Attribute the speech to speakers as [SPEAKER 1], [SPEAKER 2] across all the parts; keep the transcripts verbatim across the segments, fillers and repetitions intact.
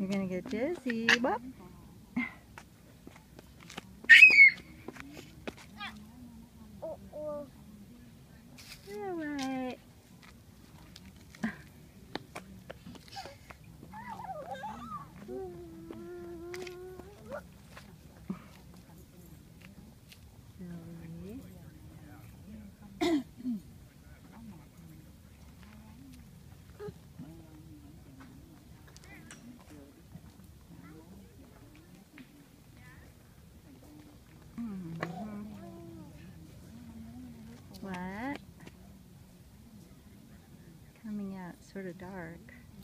[SPEAKER 1] You're gonna get dizzy. Whoop. All right. What? Coming out sort of dark.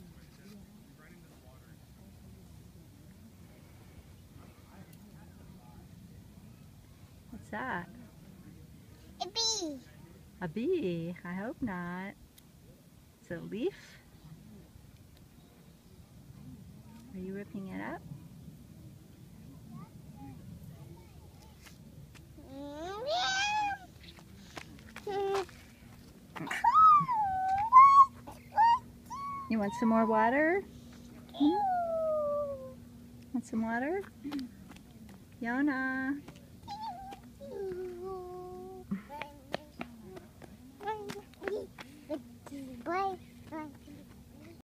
[SPEAKER 1] What's that?
[SPEAKER 2] A bee.
[SPEAKER 1] A bee? I hope not. Is it a leaf? Are you ripping it up? You want some more water? Hmm? Want some water? Yona.